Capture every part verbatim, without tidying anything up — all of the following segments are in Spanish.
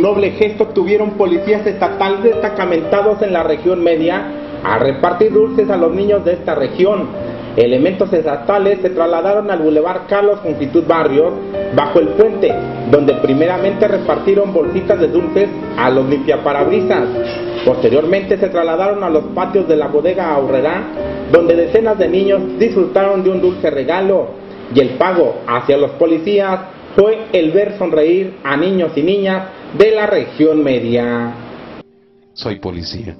noble gesto tuvieron policías estatales destacamentados en la región media a repartir dulces a los niños de esta región. Elementos estatales se trasladaron al Boulevard Carlos Constitut Barrios bajo el puente, donde primeramente repartieron bolsitas de dulces a los limpiaparabrisas. Posteriormente se trasladaron a los patios de la bodega Aurrerá, donde decenas de niños disfrutaron de un dulce regalo, y el pago hacia los policías fue el ver sonreír a niños y niñas de la región media. Soy policía.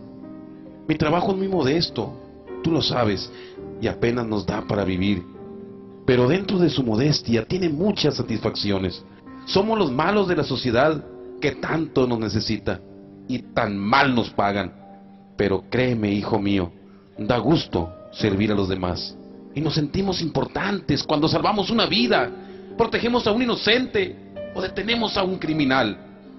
Mi trabajo es muy modesto, tú lo sabes, y apenas nos da para vivir. Pero dentro de su modestia tiene muchas satisfacciones. Somos los malos de la sociedad que tanto nos necesita y tan mal nos pagan. Pero créeme, hijo mío, da gusto servir a los demás. Y nos sentimos importantes cuando salvamos una vida, protegemos a un inocente o detenemos a un criminal.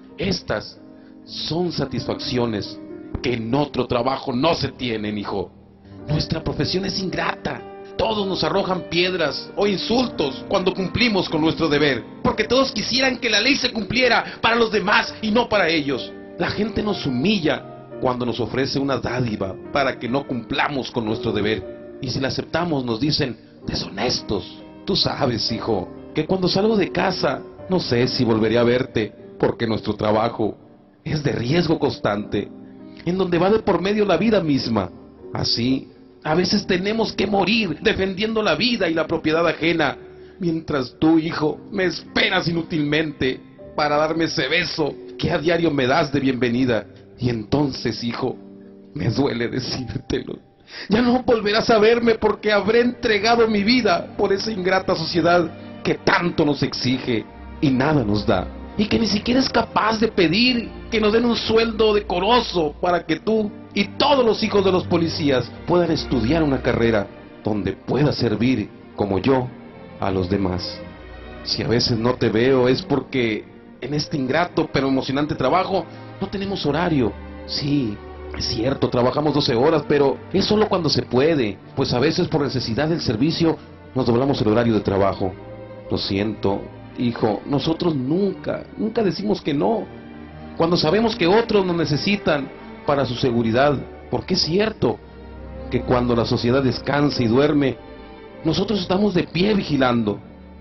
Estas son satisfacciones que en otro trabajo no se tienen, hijo. Nuestra profesión es ingrata. Todos nos arrojan piedras o insultos cuando cumplimos con nuestro deber, porque todos quisieran que la ley se cumpliera para los demás y no para ellos. La gente nos humilla cuando nos ofrece una dádiva para que no cumplamos con nuestro deber, y si la aceptamos nos dicen deshonestos. Tú sabes, hijo, que cuando salgo de casa no sé si volveré a verte, porque nuestro trabajo es de riesgo constante, en donde va de por medio la vida misma. Así, a veces tenemos que morir defendiendo la vida y la propiedad ajena, mientras tú, hijo, me esperas inútilmente para darme ese beso que a diario me das de bienvenida. Y entonces, hijo, me duele decírtelo, ya no volverás a verme porque habré entregado mi vida por esa ingrata sociedad que tanto nos exige y nada nos da, y que ni siquiera es capaz de pedir que nos den un sueldo decoroso para que tú y todos los hijos de los policías puedan estudiar una carrera donde pueda servir, como yo, a los demás. Si a veces no te veo es porque en este ingrato pero emocionante trabajo no tenemos horario. Sí, es cierto, trabajamos doce horas, pero es solo cuando se puede, pues a veces por necesidad del servicio nos doblamos el horario de trabajo. Lo siento, hijo, nosotros nunca, nunca decimos que no, cuando sabemos que otros nos necesitan para su seguridad, porque es cierto que cuando la sociedad descansa y duerme, nosotros estamos de pie vigilando.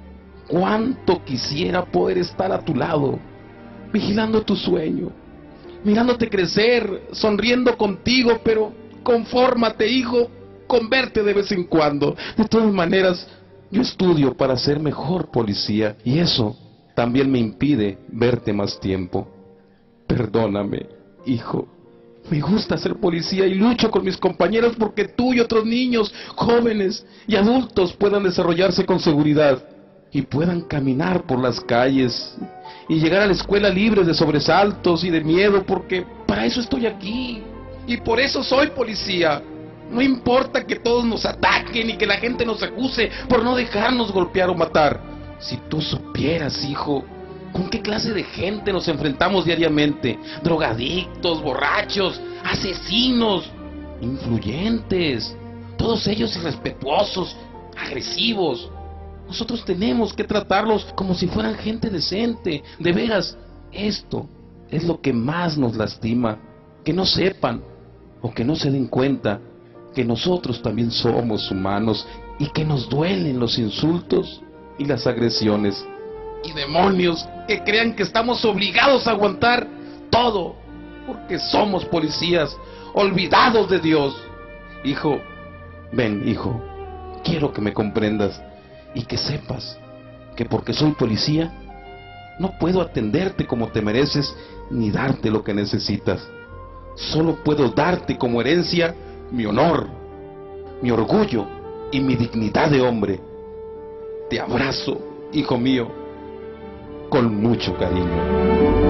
Cuánto quisiera poder estar a tu lado, vigilando tu sueño, mirándote crecer, sonriendo contigo, pero confórmate, hijo, con verte de vez en cuando. De todas maneras, yo estudio para ser mejor policía, y eso también me impide verte más tiempo. Perdóname, hijo. Me gusta ser policía y lucho con mis compañeros porque tú y otros niños, jóvenes y adultos puedan desarrollarse con seguridad y puedan caminar por las calles y llegar a la escuela libres de sobresaltos y de miedo, porque para eso estoy aquí y por eso soy policía. No importa que todos nos ataquen y que la gente nos acuse por no dejarnos golpear o matar. Si tú supieras, hijo, ¿con qué clase de gente nos enfrentamos diariamente? Drogadictos, borrachos, asesinos, influyentes, todos ellos irrespetuosos, agresivos. Nosotros tenemos que tratarlos como si fueran gente decente. De veras, esto es lo que más nos lastima, que no sepan o que no se den cuenta que nosotros también somos humanos y que nos duelen los insultos y las agresiones. Y demonios que crean que estamos obligados a aguantar todo porque somos policías olvidados de Dios. Hijo, ven, hijo, quiero que me comprendas y que sepas que porque soy policía no puedo atenderte como te mereces ni darte lo que necesitas. Solo puedo darte como herencia mi honor, mi orgullo y mi dignidad de hombre. Te abrazo, hijo mío, con mucho cariño.